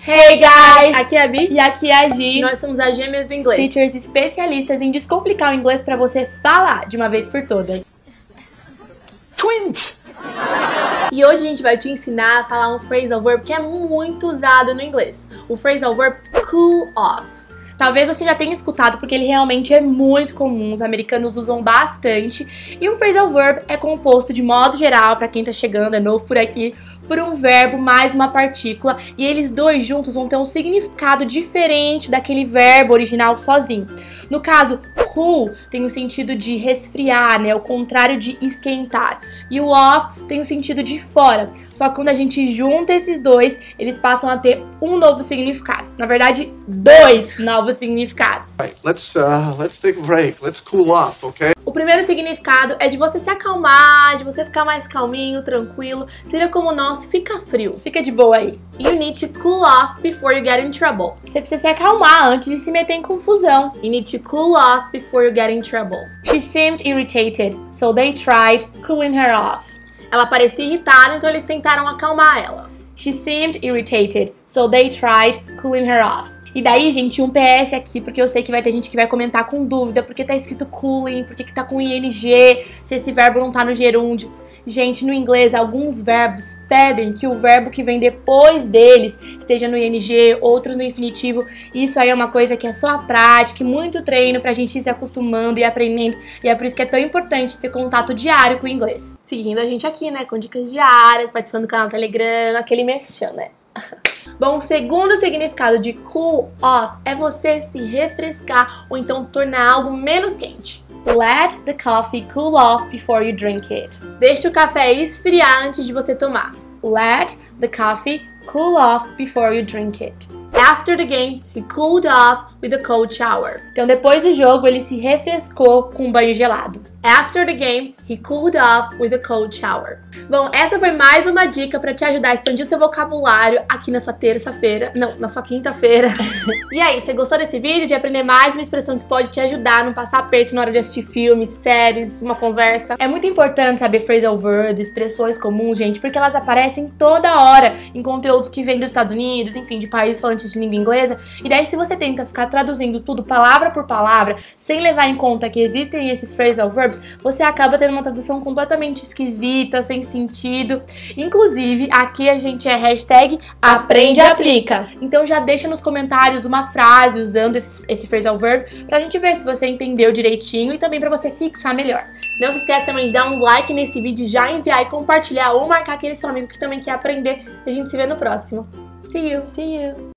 Hey guys! Aqui é a Bi e aqui é a Gi. E nós somos as gêmeas do inglês. Teachers especialistas em descomplicar o inglês para você falar de uma vez por todas. Twins! E hoje a gente vai te ensinar a falar um phrasal verb que é muito usado no inglês. O phrasal verb cool off. Talvez você já tenha escutado porque ele realmente é muito comum, os americanos usam bastante. E um phrasal verb é composto de modo geral, para quem tá chegando, é novo por aqui, por um verbo mais uma partícula, e eles dois juntos vão ter um significado diferente daquele verbo original sozinho. No caso, cool tem o sentido de resfriar, né, o contrário de esquentar. E o off tem o sentido de fora. Só que quando a gente junta esses dois, eles passam a ter um novo significado. Na verdade, dois novos significados. Right, let's take a break. Let's cool off, okay? O primeiro significado é de você se acalmar, de você ficar mais calminho, tranquilo. Seria como o nosso, fica frio, fica de boa aí. You need to cool off before you get in trouble. Você precisa se acalmar antes de se meter em confusão. You need to cool off before you get in trouble. She seemed irritated, so they tried cooling her off. Ela parecia irritada, então eles tentaram acalmar ela. She seemed irritated, so they tried cooling her off. E daí, gente, um PS aqui, porque eu sei que vai ter gente que vai comentar com dúvida, porque tá escrito cooling, porque que tá com ing, se esse verbo não tá no gerúndio. Gente, no inglês, alguns verbos pedem que o verbo que vem depois deles esteja no ing, outros no infinitivo. Isso aí é uma coisa que é só a prática e muito treino pra gente ir se acostumando e aprendendo. E é por isso que é tão importante ter contato diário com o inglês. Seguindo a gente aqui, né, com dicas diárias, participando do canal Telegram, aquele merchan, né? Bom, o segundo significado de cool off é você se refrescar ou então tornar algo menos quente. Let the coffee cool off before you drink it. Deixe o café esfriar antes de você tomar. Let the coffee cool off before you drink it. After the game, he cooled off with a cold shower. Então, depois do jogo, ele se refrescou com um banho gelado. After the game, he cooled off with a cold shower. Bom, essa foi mais uma dica para te ajudar a expandir o seu vocabulário aqui na sua terça-feira, não, na sua quinta-feira. E aí, você gostou desse vídeo? De aprender mais uma expressão que pode te ajudar a não passar aperto na hora de assistir filmes, séries, uma conversa? É muito importante saber phrasal verbs, expressões comuns, gente, porque elas aparecem toda hora em conteúdos que vêm dos Estados Unidos, enfim, de países falantes de língua inglesa. E daí, se você tenta ficar traduzindo tudo palavra por palavra, sem levar em conta que existem esses phrasal verbs, você acaba tendo uma tradução completamente esquisita, sem sentido. Inclusive, aqui a gente é hashtag aprende e aplica. Então já deixa nos comentários uma frase usando esse phrasal verb pra gente ver se você entendeu direitinho e também pra você fixar melhor. Não se esqueça também de dar um like nesse vídeo, já enviar e compartilhar ou marcar aquele seu amigo que também quer aprender. E a gente se vê no próximo. See you! See you!